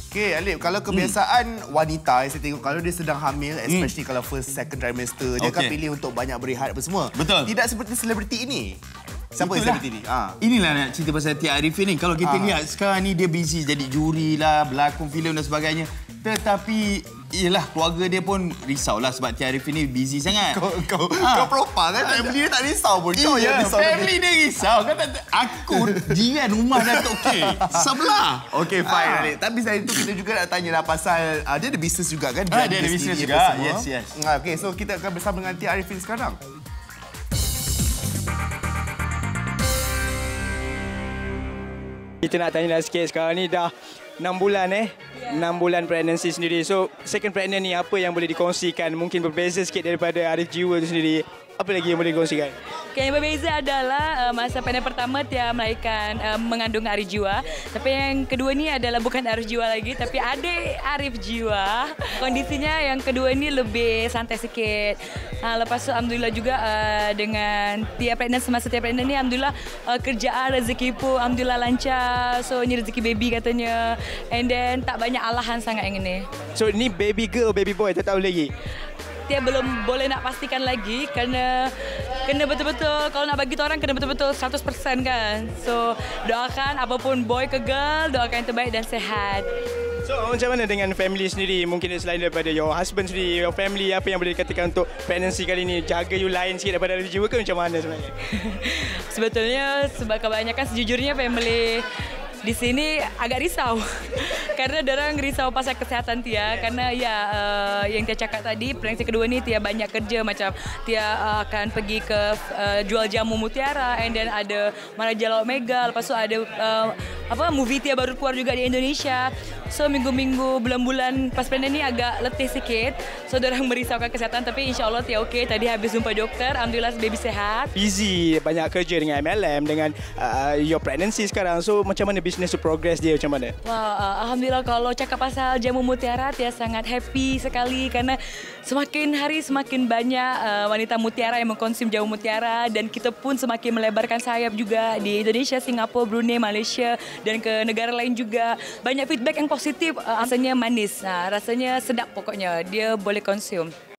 Okay, Alip, kalau kebiasaan wanita yang saya tengok, kalau dia sedang hamil, especially kalau first, second trimester, dia akan pilih untuk banyak berehat apa semua. Betul. Tidak seperti selebriti ini. Siapa yang selebriti ni? Inilah nak cerita pasal Tia Arifin ni. Kalau kita lihat sekarang ni dia busy jadi juri lah, berlakon filem dan sebagainya. Tetapi yelah, keluarga dia pun risaulah sebab Tia Arifin ni busy sangat. Kau propa kan? Family dia tak risau pun. Kau yang risau. Family dia risau. Aku jiran rumah Datuk K. Sebelah. Okay, fine, Alip. Tapi selain itu kita juga nak tanya lah pasal dia ada bisnes juga kan? Dia ada bisnes juga. Yes. Okay, so kita akan bersama dengan Tia Arifin sekarang. Kita nak tanya lah sikit sekarang ni dah 6 bulan 6 bulan pregnancy sendiri. So second pregnant ni apa yang boleh dikongsikan? Mungkin berbeza sikit daripada Arif Jiwa tu sendiri. Apa lagi yang boleh dikongsikan? Okay, yang berbeza adalah masa pregnant pertama Tia melahirkan mengandung Arif Jiwa. Tapi yang kedua ni adalah bukan Arif Jiwa lagi tapi adik Arif Jiwa. Kondisinya yang kedua ni lebih santai sikit. Lepas tu alhamdulillah juga dengan Tia pregnant, semasa Tia pregnant ni alhamdulillah kerjaan rezeki pun alhamdulillah lancar. So ni rezeki baby katanya. And then tak banyak alahan sangat yang ini. So ni baby girl, baby boy, tak tahu lagi. Dia belum boleh nak pastikan lagi kerana kena betul-betul, kalau nak bagi tu orang kena betul-betul 100% kan. So doakan apapun boy ke girl, doakan yang terbaik dan sehat. So macam mana dengan family sendiri? Mungkin selain daripada your husband sendiri, your family, apa yang boleh dikatakan untuk pregnancy kali ni? Jaga you lain sikit daripada Arif Jiwa ke macam mana sebenarnya? Sebetulnya sebab kebanyakan sejujurnya family di sini agak risau karena orang risau pasal kesihatan Tia karena yang Tia cakap tadi pregnancy kedua ni Tia banyak kerja, macam Tia akan pergi ke jual jamu mutiara, and then ada Maharaja Laut Mega, lepas tu ada movie Tia baru keluar juga di Indonesia. So minggu-minggu, bulan-bulan pas pregnant ni agak letih sikit. So orang merisaukan kesihatan tapi insya-Allah Tia okey. Tadi habis jumpa doktor, alhamdulillah baby sehat. Busy, banyak kerja dengan MLM, dengan your pregnancy sekarang. So macam mana business to progress dia macam mana? Wah, alhamdulillah kalau cakap pasal jamu mutiara, Tia sangat happy sekali kerana semakin hari semakin banyak wanita mutiara yang mengkonsum jamu mutiara, dan kita pun semakin melebarkan sayap juga di Indonesia, Singapura, Brunei, Malaysia dan ke negara lain juga. Banyak feedback yang positif, rasanya manis. Rasanya sedap pokoknya. Dia boleh konsum.